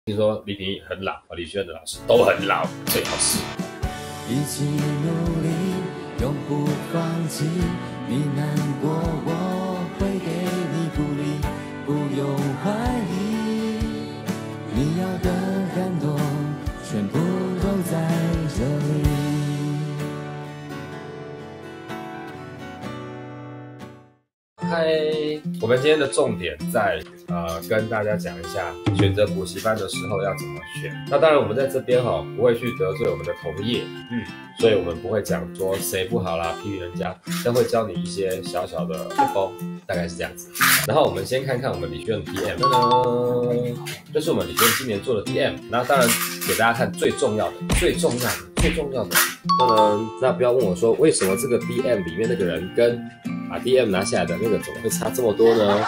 听说李品义很老，李学院的老师都很老，最好是一起努力，永不放弃。你难过，我会给你鼓励，不用怀疑。你要的感动，全部都在这里。 嗨，我们今天的重点在跟大家讲一下选择补习班的时候要怎么选。那当然我们在这边不会去得罪我们的同业，所以我们不会讲说谁不好啦，批评人家，但会教你一些小小的撇步，大概是这样子。然后我们先看看我们李学院的 DM，这是我们李学院今年做的 DM。那当然给大家看最重要的。当然，那不要问我说为什么这个 DM 里面那个人跟把 DM 拿下来的那个怎么会差这么多呢？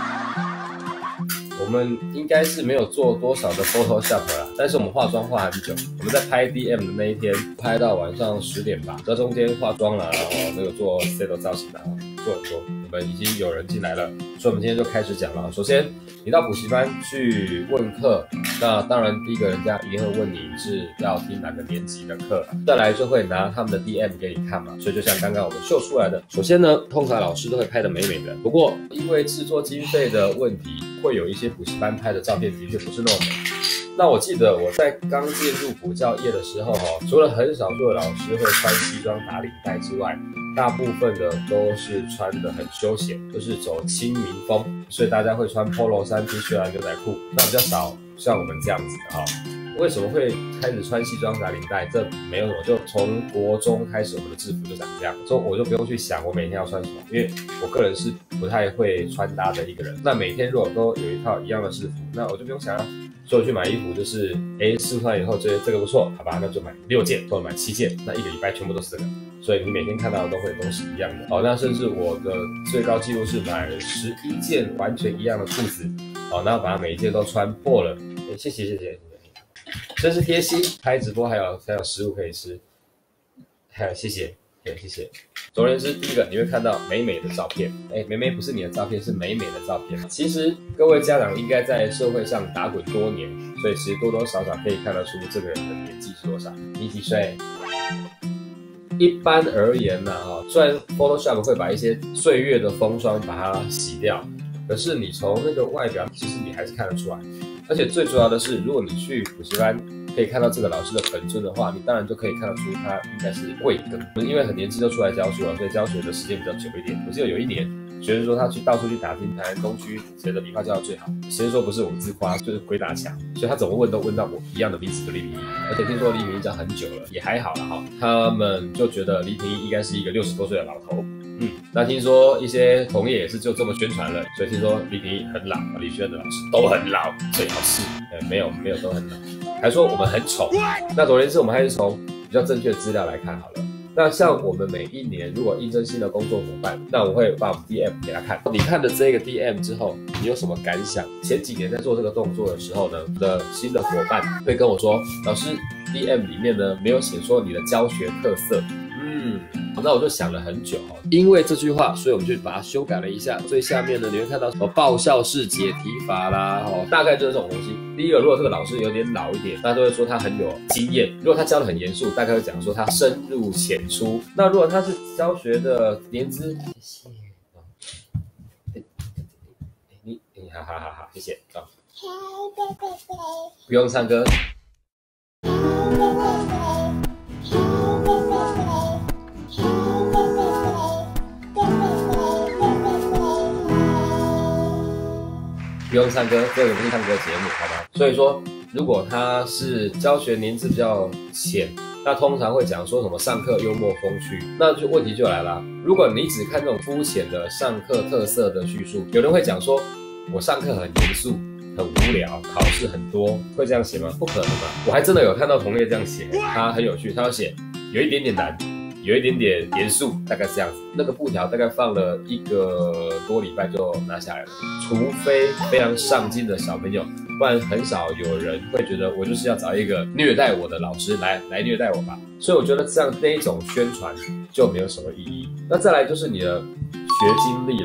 我们应该是没有做多少的 Photoshop 啦，但是我们化妆化很久。我们在拍 DM 的那一天，拍到晚上10点吧，这中间化妆啦，然后那个做 set 造型啦，做很多。我们已经有人进来了，所以我们今天就开始讲了。首先，你到补习班去问课，那当然第一个人家一定会问你是要听哪个年级的课，再来就会拿他们的 DM 给你看嘛。所以就像刚刚我们秀出来的，首先呢，通常老师都会拍得美美的，不过因为制作经费的问题，会有一些补习班拍的照片的确不是那么美。那我记得我在刚进入补教业的时候除了很少数的老师会穿西装打领带之外，大部分的都是穿得很休闲，就是走亲民风，所以大家会穿 polo 衫、T 恤啊、牛仔裤，那比较少像我们这样子的为什么会开始穿西装打领带？这没有什么，就从国中开始，我们的制服就长这样，所以我就不用去想我每天要穿什么，因为我个人是不太会穿搭的一个人。那每天如果都有一套一样的制服，那我就不用想了。所以我去买衣服就是试穿以后觉得这个不错，好吧，那就买6件或者买7件，那一个礼拜全部都是这个。所以你每天看到的都会都是一样的。那甚至我的最高纪录是买11件完全一样的裤子，然后把它每一件都穿破了。谢谢，真是贴心。开直播还有食物可以吃，还有谢谢。总而言之，第一个你会看到美美的照片，美美不是你的照片，是美美的照片。其实各位家长应该在社会上打滚多年，所以其实多多少少可以看得出这个人的年纪是多少。你几岁？一般而言虽然 Photoshop 会把一些岁月的风霜把它洗掉，可是你从那个外表，其实你还是看得出来。而且最主要的是，如果你去补习班可以看到这个老师的本尊的话，你当然就可以看得出他应该是贵庚。因为很年轻就出来教书了，所以教学的时间比较久一点。我记得有一年，学生说他到处去打听台南东区谁的理发教的最好，学生说不是我自夸，就是鬼打墙，所以他怎么问都问到我一样的名字的李品义。而且听说李品义教很久了，也还好了他们就觉得李品义应该是一个60多岁的老头。那听说一些同业也是就这么宣传了，所以听说李品义很老，李学院的老师都很老，最好是没有都很老，还说我们很丑。那总而言之，我们还是从比较正确的资料来看好了。那像我们每一年如果应征新的工作伙伴，那我会把我们 DM 给他看。你看了这个 DM 之后，你有什么感想？前几年在做这个动作的时候呢，的新的伙伴会跟我说，老师 DM 里面呢没有写说你的教学特色。那我就想了很久因为这句话，所以我们就把它修改了一下。最下面呢，你会看到什么爆笑式解题法啦，大概就是这种东西。第一个，如果这个老师有点老一点，大家都会说他很有经验；如果他教的很严肃，大概会讲说他深入浅出。那如果他是教学的年资，谢谢你好，谢谢不用唱歌。不用唱歌，这个不是唱歌节目，好吧？所以说，如果他是教学年资比较浅，那通常会讲说什么上课幽默风趣，那就问题就来了。如果你只看这种肤浅的上课特色的叙述，有人会讲说，我上课很严肃，很无聊，考试很多，会这样写吗？不可能嘛！我还真的有看到同业这样写，他很有趣，他要写有一点点难，有一点点严肃，大概是这样子。那个布条大概放了1个多礼拜就拿下来了，除非非常上进的小朋友，不然很少有人会觉得我就是要找一个虐待我的老师来虐待我吧。所以我觉得这样那一种宣传就没有什么意义。那再来就是你的学经历了，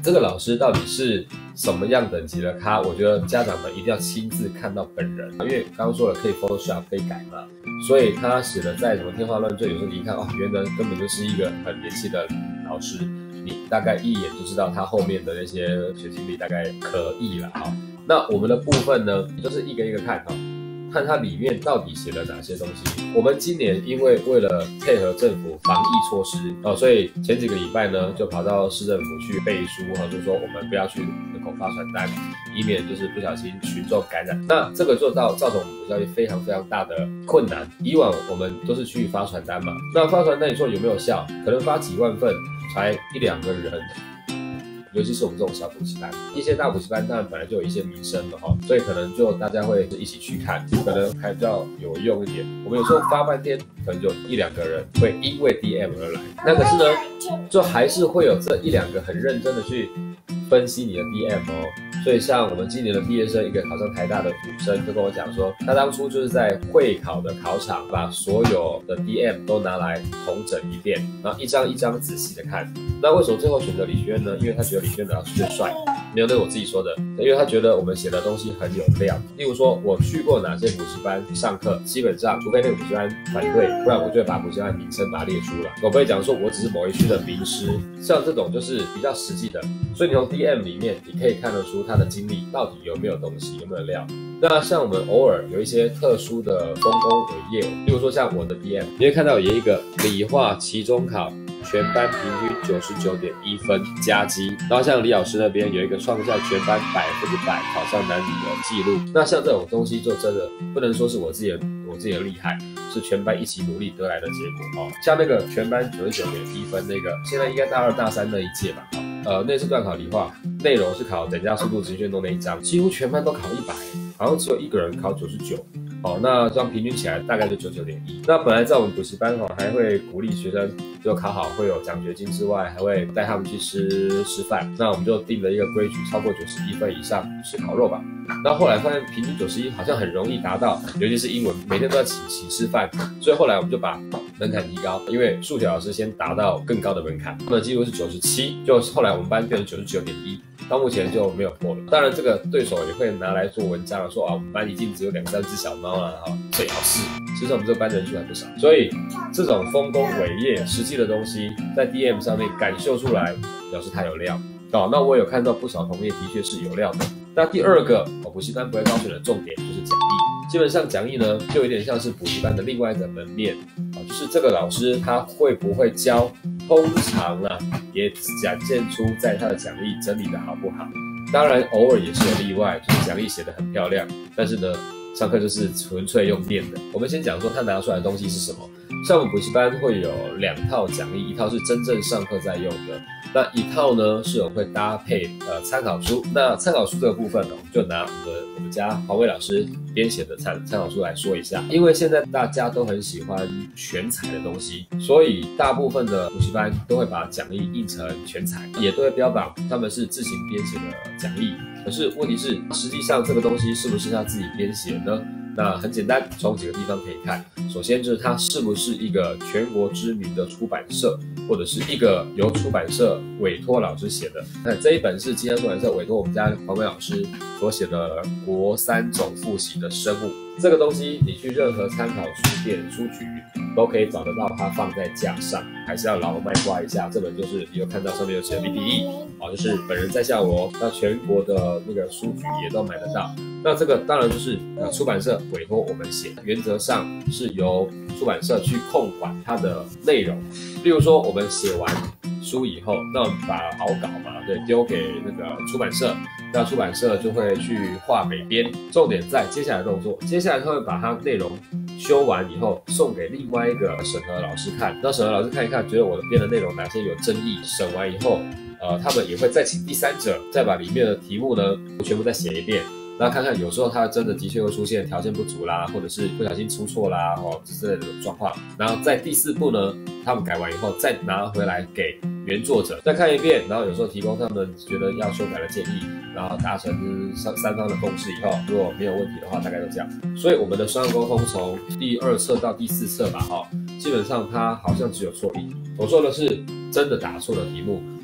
这个老师到底是什么样等级的咖，我觉得家长们一定要亲自看到本人，因为刚刚说了可以 Photoshop 可以改嘛，所以他写的再怎么天花乱坠，有时候你一看哦，原来根本就是一个很年轻的老师，你大概一眼就知道他后面的那些学经历大概可以了啊。那我们的部分呢，就是一个一个看哈。看它里面到底写了哪些东西。我们今年因为为了配合政府防疫措施所以前几个礼拜呢就跑到市政府去背书就是说我们不要去门口发传单，以免就是不小心群众感染。那这个就造成我们补教业非常非常大的困难。以往我们都是去发传单嘛，那发传单你说有没有效？可能发几万份才1、2个人。尤其是我们这种小补习班，一些大补习班当然本来就有一些名声了所以可能就大家会一起去看，可能还比较有用一点。我们有时候发半天，可能就1、2个人会因为 DM 而来，那可是呢，就还是会有这1、2个很认真的去分析你的 DM所以像我们今年的毕业生，一个考上台大的女生就跟我讲说，她当初就是在会考的考场把所有的 DM 都拿来统整一遍，然后一张一张仔细的看。那为什么最后选择李学院呢？因为他觉得李学院的老师最帅。没有，那是我自己说的，因为他觉得我们写的东西很有料。例如说，我去过哪些补习班上课，基本上除非那个补习班反对，不然我就会把补习班名称把它列出来。我不会讲说我只是某一区的名师，像这种就是比较实际的。所以你从 DM 里面，你可以看得出他的经历到底有没有东西，有没有料。那像我们偶尔有一些特殊的丰功伟业，例如说像我的 DM， 你会看到有一个理化期中考。全班平均99.1分加基，然后像李老师那边有一个创下全班100%考上男女的记录。那像这种东西就真的不能说是我自己的厉害，是全班一起努力得来的结果像那个全班99.1分那个，现在应该大2、大3那一届吧那次段考理化，内容是考等价速度直线运动那一章，几乎全班都考100，好像只有1个人考99。那这样平均起来大概就99.1。那本来在我们补习班还会鼓励学生，就考好会有奖学金之外，还会带他们去吃饭。那我们就定了一个规矩，超过91分以上吃烤肉吧。那后来发现平均91好像很容易达到，尤其是英文，每天都要请吃饭。所以后来我们就把门槛提高，因为数学老师先达到更高的门槛，那记录是97，就后来我们班变成99.1。到目前就没有破了，当然这个对手也会拿来做文章说我们班已经只有2、3只小猫了最好是，其实我们这个班人数还不少，所以这种丰功伟业实际的东西在 DM 上面感受出来，表示它有料那我有看到不少同业的确是有料的。那第二个补习班不会高选的重点就是讲义，基本上讲义呢就有点像是补习班的另外一个门面就是这个老师他会不会教，通常也展现出在他的讲义整理的好不好。当然偶尔也是有例外，就是讲义写得很漂亮，但是呢上课就是纯粹用念的。我们先讲说他拿出来的东西是什么。像我们补习班会有2套讲义，一套是真正上课在用的，那一套呢是我们会搭配参考书。那参考书这个部分我们就拿我们家黄伟老师编写的参考书来说一下。因为现在大家都很喜欢全彩的东西，所以大部分的补习班都会把讲义印成全彩，也都会标榜他们是自行编写的讲义。可是问题是，实际上这个东西是不是他自己编写呢？那很简单，从几个地方可以看。首先就是它是不是一个全国知名的出版社，或者是一个由出版社委托老师写的。那这一本是金安出版社委托我们家黄伟老师所写的国3种复习的生物。这个东西你去任何参考书店、书局都可以找得到，它放在架上，还是要老卖瓜一下。这本就是你有看到上面有写 BTE 就是本人在下我那全国的那个书局也都买得到。那这个当然就是出版社委托我们写，原则上是由出版社去控管它的内容。例如说我们写完书以后，那我们把稿丢给那个出版社，那出版社就会去画美编。重点在接下来的动作，接下来他会把它内容修完以后送给另外一个审核老师看，那审核老师看一看，觉得我的编的内容哪些有争议，审完以后他们也会再请第三者再把里面的题目呢全部再写一遍。那看看有时候他真的确会出现条件不足啦，或者是不小心出错啦之类的状况。然后在第4步呢，他们改完以后再拿回来给原作者再看一遍，然后有时候提供他们觉得要修改的建议，然后达成三方的共识以后，如果没有问题的话，大概就这样。所以我们的双向沟通从第2册到第4册吧基本上它好像只有错1题。我说的是真的打错的题目，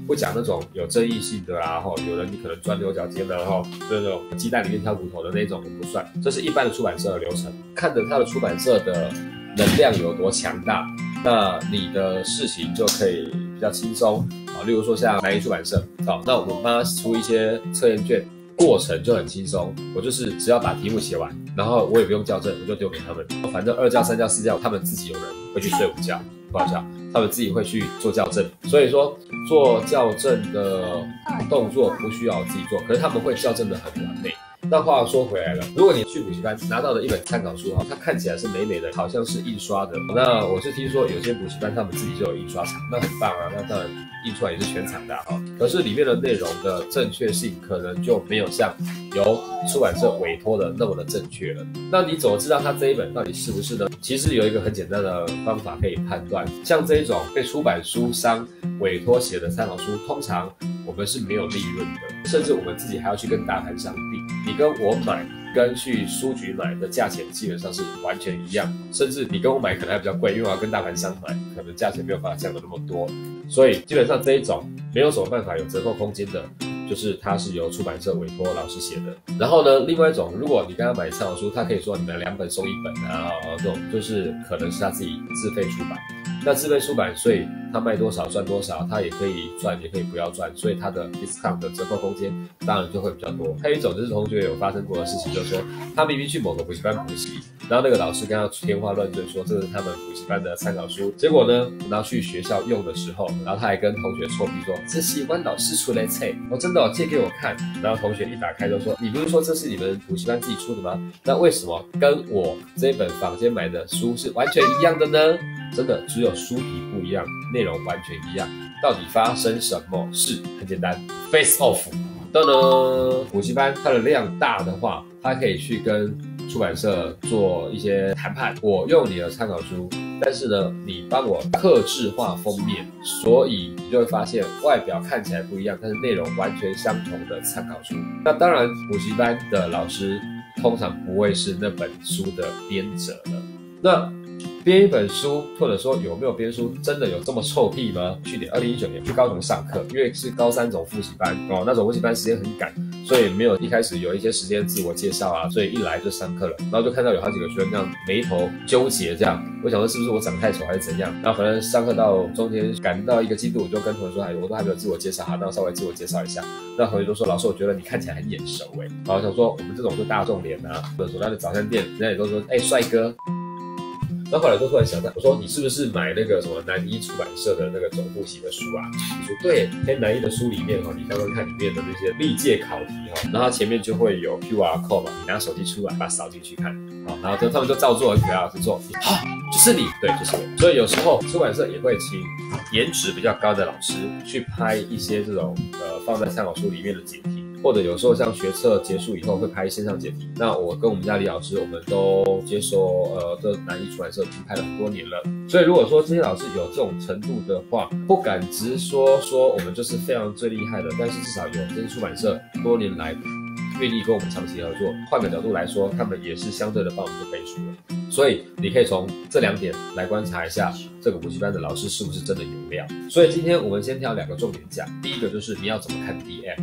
不讲那种有争议性的啦，有人你可能钻牛角尖的，就那种鸡蛋里面挑骨头的那种不算，这是一般的出版社的流程。看着它的出版社的能量有多强大，那你的事情就可以比较轻松啊。例如说像南一出版社，那我们帮他出一些测验卷，过程就很轻松。我就是只要把题目写完，然后我也不用校正，我就丢给他们，反正2校、3校、4校，他们自己有人会去睡午觉，不好笑，他们自己会去做校正。所以说做校正的动作不需要我自己做，可是他们会校正的很完美。那话说回来了，如果你去补习班拿到的一本参考书，它看起来是美美的，好像是印刷的。那我是听说有些补习班他们自己就有印刷厂，那很棒啊，那当然印出来也是全厂的可是里面的内容的正确性可能就没有像由出版社委托的那么的正确了。那你怎么知道它这一本到底是不是呢？其实有一个很简单的方法可以判断，像这一种被出版书商委托写的参考书，通常我们是没有利润的，甚至我们自己还要去跟大盘商定。你跟我买跟去书局买的价钱基本上是完全一样，甚至你跟我买可能还比较贵，因为我要跟大盘商买，可能价钱没有办法降得那么多。所以基本上这一种没有什么办法有折扣空间的，就是它是由出版社委托老师写的。然后呢，另外一种，如果你跟他买参考书，他可以说你们2本送1本啊，这种就是可能是他自己自费出版。那自费出版，所以他卖多少赚多少，他也可以赚，也可以不要赚，所以他的 discount 的折扣空间当然就会比较多。还有一种就是同学有发生过的事情，就是说他明明去某个补习班补习，然后那个老师跟他天花乱坠说这是他们补习班的参考书，结果呢拿去学校用的时候，然后他还跟同学臭屁说这是我老师出来册，真的借给我看，然后同学一打开就说你不是说这是你们补习班自己出的吗？那为什么跟我这一本坊间买的书是完全一样的呢？真的只有书皮不一样，内容完全一样。到底发生什么事？很简单 ，face off。噔噔，补习班它的量大的话，它可以去跟出版社做一些谈判。我用你的参考书，但是呢，你帮我客制化封面，所以你就会发现外表看起来不一样，但是内容完全相同的参考书。那当然，补习班的老师通常不会是那本书的编者了。那编一本书，或者说有没有编书，真的有这么臭屁吗？去年2019年去高雄上课，因为是高3种复习班那种复习班时间很赶，所以没有一开始有一些时间自我介绍啊，所以一来就上课了，然后就看到有好几个学生这样眉头纠结这样，我想说是不是我长太丑还是怎样？然后反正上课到中间赶到一个进度，我就跟同学说，我都还没有自我介绍，好，那稍微自我介绍一下。那同学就说，老师我觉得你看起来很眼熟然后我想说我们这种就大众脸啊，或者说那个早餐店，人家也都说帅哥。然后后来就突然想到，我说你是不是买那个什么南一出版社的那个总复习的书啊？你说对，在南一的书里面你刚刚看里面的那些历届考题然后它前面就会有 QR code 嘛，你拿手机出来把它扫进去看然后他们就照做，给老师做，就是你，对，就是我。所以有时候出版社也会请颜值比较高的老师去拍一些这种放在参考书里面的解题。或者有时候像学测结束以后会拍线上解题，那我跟我们家李老师，我们都接受这南一出版社已经拍了很多年了，所以如果说这些老师有这种程度的话，不敢直说我们就是非常最厉害的，但是至少有这些出版社多年来愿意跟我们长期合作。换个角度来说，他们也是相对的帮我们做背书了。所以你可以从这2点来观察一下这个补习班的老师是不是真的有料。所以今天我们先挑2个重点讲。第一个就是你要怎么看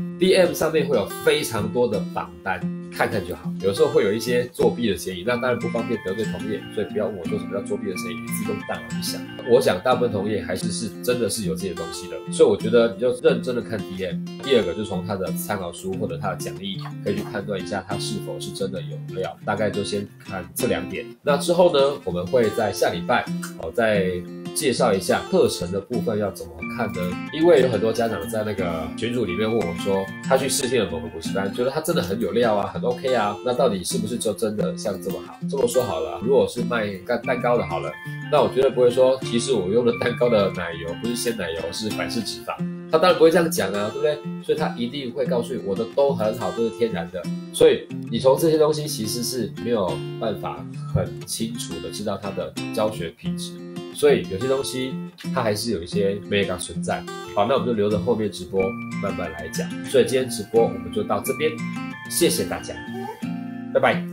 DM 上面会有非常多的榜单，看看就好。有时候会有一些作弊的嫌疑，那当然不方便得罪同业，所以不要问我说什么叫作弊的嫌疑，你自己用大脑去想。我想大部分同业还是真的是有这些东西的，所以我觉得你就认真的看 DM。第二个就是从他的参考书或者他的讲义可以去判断一下他是否是真的有料，大概就先看这2点。那之后呢，我们会在下礼拜再介绍一下课程的部分要怎么看呢？因为有很多家长在那个群组里面问我说，他去试听了某个补习班，觉得他真的很有料啊，很 OK 啊，那到底是不是就真的像这么好？这么说好了，如果是卖蛋糕的好了，那我绝对不会说，其实我用的蛋糕的奶油不是鲜奶油，是反式脂肪。他当然不会这样讲啊，对不对？所以他一定会告诉你，我的都很好，都是天然的。所以你从这些东西其实是没有办法很清楚的知道它的教学品质。所以有些东西它还是有一些 mega 存在。好，那我们就留着后面直播慢慢来讲。所以今天直播我们就到这边，谢谢大家，拜拜。